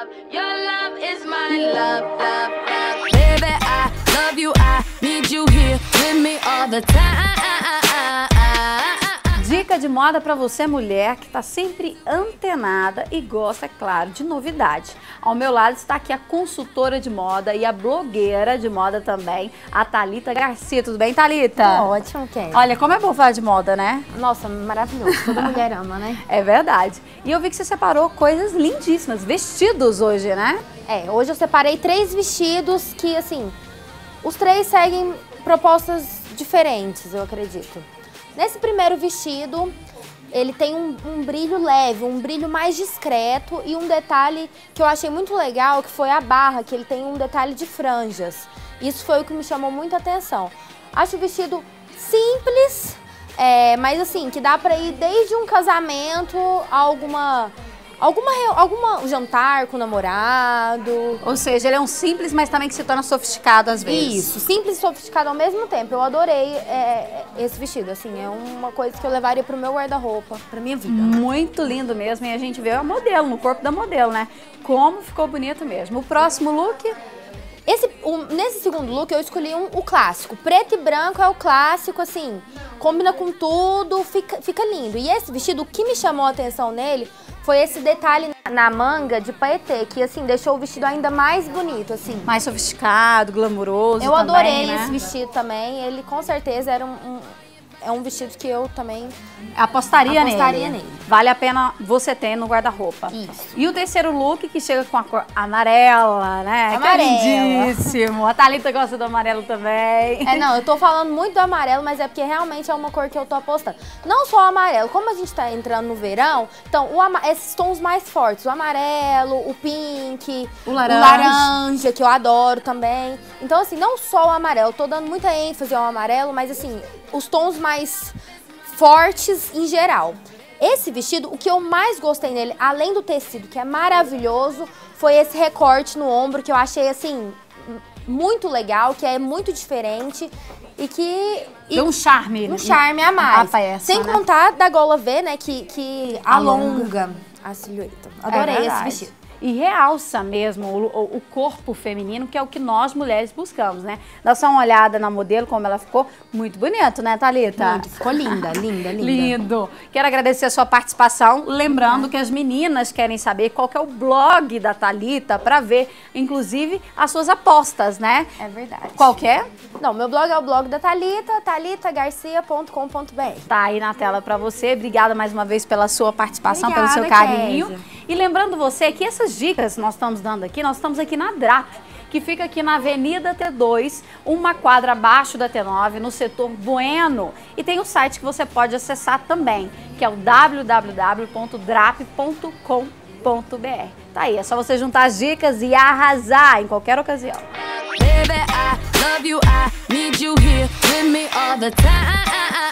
love. Your love is my love, love, love. Baby, I love you. I need you here with me all the time. Dica de moda para você, mulher, que está sempre antenada e gosta, é claro, de novidade. Ao meu lado está aqui a consultora de moda e a blogueira de moda também, a Thalita Garcia. Tudo bem, Thalita? Ótimo, Ken. Olha, como é bom falar de moda, né? Nossa, maravilhoso. Toda mulher ama, né? É verdade. E eu vi que você separou coisas lindíssimas, vestidos hoje, né? Hoje eu separei 3 vestidos que, assim, os 3 seguem propostas diferentes, eu acredito. Nesse primeiro vestido, ele tem um brilho leve, um brilho mais discreto e um detalhe que eu achei muito legal, que foi a barra, que ele tem um detalhe de franjas. Isso foi o que me chamou muita atenção. Acho o vestido simples, mas assim, que dá pra ir desde um casamento a alguma jantar com o namorado. Ou seja, ele é um simples, mas também que se torna sofisticado às vezes. Isso, simples e sofisticado ao mesmo tempo. Eu adorei esse vestido, assim, é uma coisa que eu levaria pro meu guarda-roupa, pra minha vida. Muito lindo mesmo, e a gente vê a modelo, no corpo da modelo, né? Como ficou bonito mesmo. O próximo look... Nesse segundo look eu escolhi o clássico. Preto e branco é o clássico, assim, combina com tudo, fica lindo. E esse vestido, o que me chamou a atenção nele foi esse detalhe na manga de paetê, que assim, deixou o vestido ainda mais bonito, assim. Mais sofisticado, glamuroso. Eu adorei, né? esse vestido também, ele com certeza era um vestido que eu também apostaria nele. Vale a pena você ter no guarda-roupa. Isso. E o terceiro look, que chega com a cor amarela, né? Amarela. Que é lindíssimo. A Thalita gosta do amarelo também. Não, eu tô falando muito do amarelo, mas é porque realmente é uma cor que eu tô apostando. Não só o amarelo, como a gente tá entrando no verão, então esses tons mais fortes, o amarelo, o pink, o laranja. laranja, que eu adoro também. Então assim, não só o amarelo, eu tô dando muita ênfase ao amarelo, mas assim, os tons mais fortes em geral. Esse vestido, o que eu mais gostei nele, além do tecido, que é maravilhoso, foi esse recorte no ombro, que eu achei, assim, muito legal, que é muito diferente e que... Deu um charme. Um charme a mais. Sem contar da gola V, né, que alonga a silhueta. Adorei esse vestido. E realça mesmo o corpo feminino, que é o que nós mulheres buscamos, né? Dá só uma olhada na modelo, como ela ficou. Muito bonito, né, Thalita? Muito, ficou linda, linda, linda. Lindo. Quero agradecer a sua participação. Lembrando que as meninas querem saber qual que é o blog da Thalita para ver, inclusive, as suas apostas, né? É verdade. Qual que é? Não, meu blog é o blog da Thalita, thalitagarcia.com.br. Tá aí na tela para você. Obrigada mais uma vez pela sua participação, Obrigada, pelo seu carinho. Kézia. E lembrando você que essas dicas nós estamos dando aqui, nós estamos aqui na DRAP, que fica aqui na Avenida T2, uma quadra abaixo da T9, no setor Bueno. E tem o site que você pode acessar também, que é o www.drap.com.br. Tá aí, é só você juntar as dicas e arrasar em qualquer ocasião. Baby, I love you. I need you here with me all the time.